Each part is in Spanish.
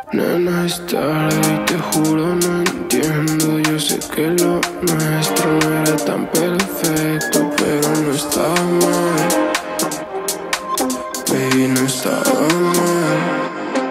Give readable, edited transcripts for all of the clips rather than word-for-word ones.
Nena, es tarde y te juro no entiendo. Yo sé que lo nuestro no era tan perfecto, pero no estaba mal. Baby, no estaba mal.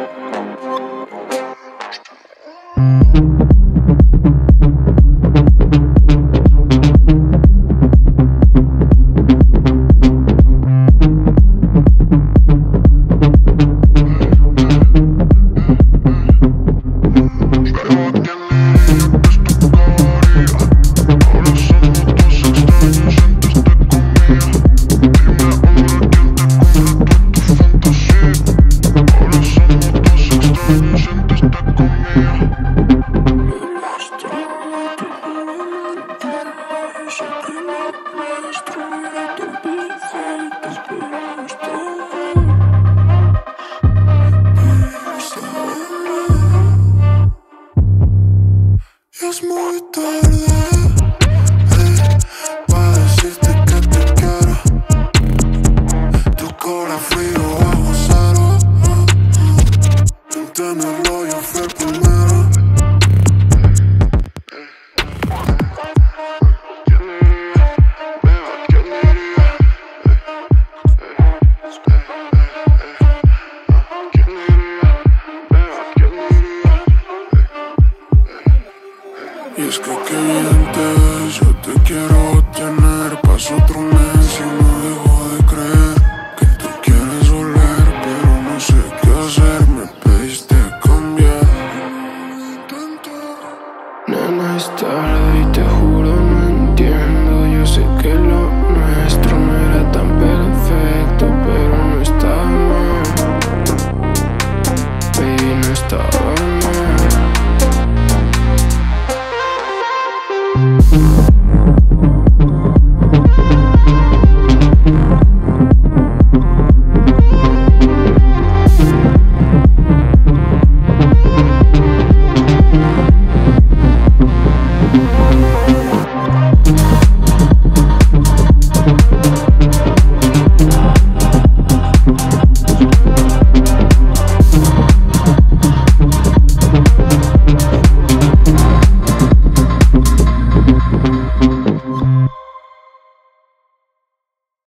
Es muy tarde, para decirte que te quiero. Tu corazón frío bajo cero. Entenderlo, yo fui el primero. Y es que qué mientes, yo te quiero tener. Paso otro mes y no dejo de creer que tú quieres volver, pero no sé qué hacer. Me pediste cambiar. Nena, es tarde y te juro no entiendo. Yo sé que lo nuestro no era tan perfecto, pero no estaba mal. Baby, no estaba mal.